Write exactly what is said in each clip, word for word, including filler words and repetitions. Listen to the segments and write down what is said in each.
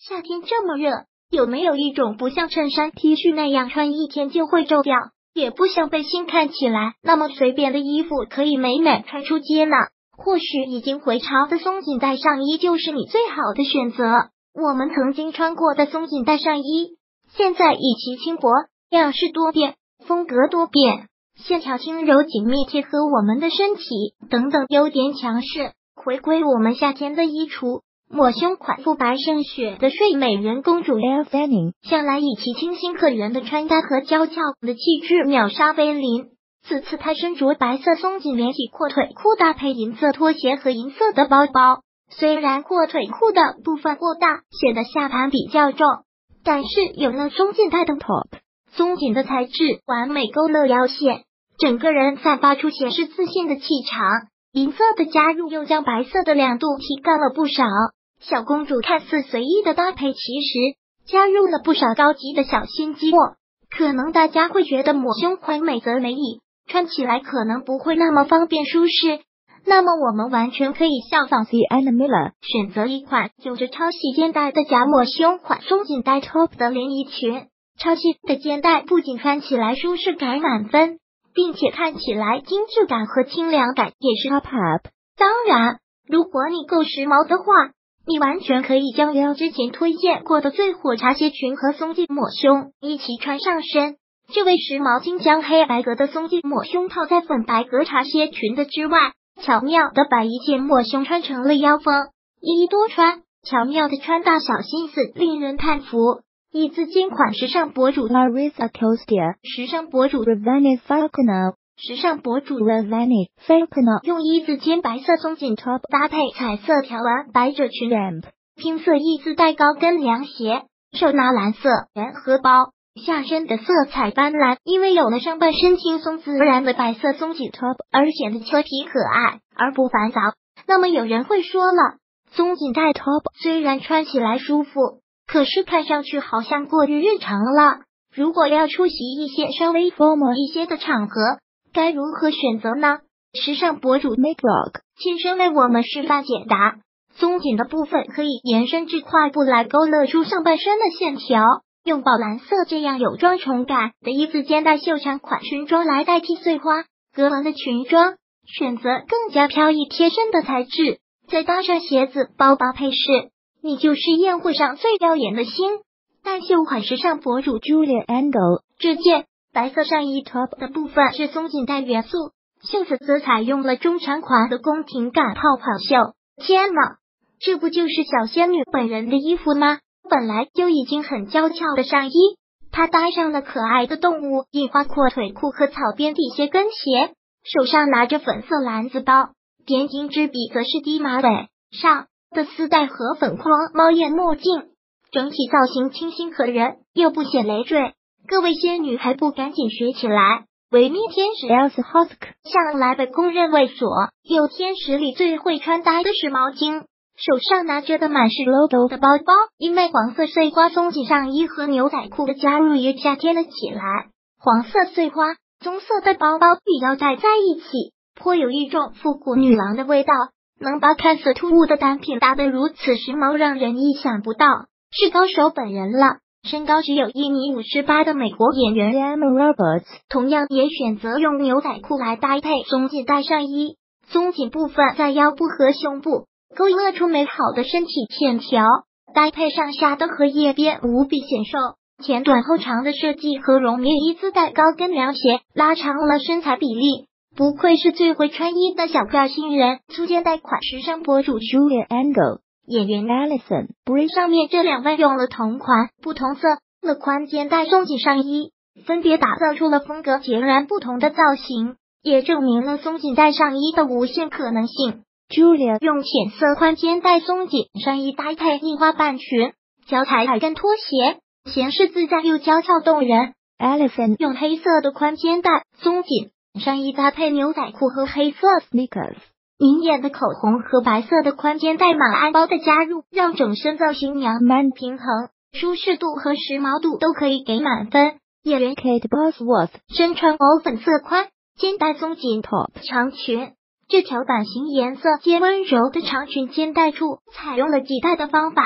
夏天这么热，有没有一种不像衬衫 T 恤那样穿一天就会皱掉，也不像背心看起来那么随便的衣服可以美美穿出街呢？或许已经回潮的松紧带上衣就是你最好的选择。我们曾经穿过的松紧带上衣，现在以其轻薄、样式多变、风格多变、线条轻柔紧密贴合我们的身体等等优点强势，回归我们夏天的衣橱。抹胸款肤白胜雪的睡美人公主 Air Fanning 向来以其清新可人的穿搭和娇俏的气质秒杀菲林。此次她身着白色松紧连体阔腿裤，搭配银色拖鞋和银色的包包。虽然阔腿裤的部分过大，显得下盘比较重，但是有了松紧带的 top， 松紧的材质完美勾勒腰线，整个人散发出显示自信的气场。银色的加入又将白色的亮度提高了不少。小公主看似随意的搭配，其实加入了不少高级的小心机。可能大家会觉得抹胸款美则美矣，穿起来可能不会那么方便舒适。那么我们完全可以效仿 Sienna Miller， 选择一款有着超细肩带的假抹胸款松紧带 top 的连衣裙。超细的肩带不仅穿起来舒适感满分，并且看起来精致感和清凉感也是 top up。当然，如果你够时髦的话，你完全可以将我之前推荐过的最火茶鞋裙和松紧抹胸一起穿上身。这位时髦精将黑白格的松紧抹胸套在粉白格茶靴裙的之外，巧妙的把一件抹胸穿成了腰封，一衣多穿，巧妙的穿搭小心思令人叹服。一字肩款时尚博主 Larissa Acosta， 时尚博主 Ravani Falconer， 时尚博主 Ravani Falconer 用一字肩白色松紧 top 搭配彩色条纹百褶裙 ramp， 拼色一字带高跟凉鞋，手拿蓝色圆荷包，下身的色彩斑斓，因为有了上半身轻松自然的白色松紧 top 而显得俏皮可爱而不烦躁。那么有人会说了，松紧带 top 虽然穿起来舒服，可是看上去好像过于日常了。如果要出席一些稍微 formal 一些的场合，该如何选择呢？时尚博主 Make Rock 亲身为我们示范解答。松紧的部分可以延伸至胯部来勾勒出上半身的线条，用宝蓝色这样有双重感的一字肩带袖长款裙装来代替碎花格纹的裙装，选择更加飘逸贴身的材质，再搭上鞋子包包配饰，你就是宴会上最耀眼的星。单袖款时尚博主 Julia Angle， 这件白色上衣 top 的部分是松紧带元素，袖子则采用了中长款的宫廷感泡泡袖。天哪，这不就是小仙女本人的衣服吗？本来就已经很娇俏的上衣，她搭上了可爱的动物印花阔腿裤和草边底鞋跟鞋，手上拿着粉色篮子包，点睛之笔则是低马尾上的丝带和粉框猫眼墨镜，整体造型清新可人，又不显累赘。各位仙女还不赶紧学起来！维密天使 Elsa Hosk 向来被公认为所有天使里最会穿搭的时髦精，手上拿着的满是 logo 的包包，因为黄色碎花松紧上衣和牛仔裤的加入也夏天了起来。黄色碎花棕色的包包与腰带在一起，颇有一种复古女郎的味道，能把看似突兀的单品搭得如此时髦，让人意想不到，是高手本人了。身高只有一米五十八的美国演员 Emma Roberts 同样也选择用牛仔裤来搭配松紧带上衣，松紧部分在腰部和胸部勾勒出美好的身体线条，搭配上下的荷叶边无比显瘦，前短后长的设计和绒棉一字带高跟凉鞋拉长了身材比例，不愧是最会穿衣的小个新人。粗肩带款时尚博主 Julia Angle， 演员 Alison Brie 上面这两位用了同款不同色的宽肩带松紧上衣，分别打造出了风格截然不同的造型，也证明了松紧带上衣的无限可能性。Julia 用浅色宽肩带松紧上衣搭配印花半裙，脚踩矮跟拖鞋，闲适自在又娇俏动人。Alison 用黑色的宽肩带松紧上衣搭配牛仔裤和黑色 sneakers， 明艳的口红和白色的宽肩带马鞍包的加入，让整身造型娘蛮平衡，舒适度和时髦度都可以给满分。演员 Kate Bosworth 身穿藕粉色宽肩带松紧 top 长裙，这条版型颜色兼温柔的长裙肩带处采用了系带的方法，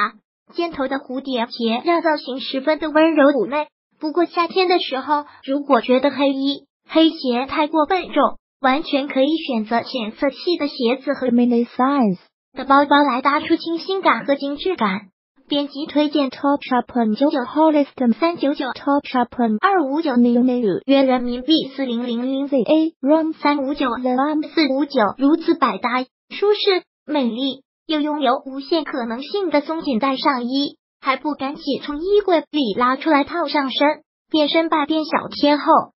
尖头的蝴蝶结让造型十分的温柔妩媚。不过夏天的时候，如果觉得黑衣黑鞋太过笨重，完全可以选择浅色系的鞋子和 mini size 的包包来搭出清新感和精致感。编辑推荐 Topshop 九九 Hollister 三九九 Topshop 二五九 New New 约人民币四零零零 Z A ROM 三五九 The M 四五九，如此百搭、舒适、美丽，又拥有无限可能性的松紧带上衣，还不赶紧从衣柜里拉出来套上身，变身百变小天后。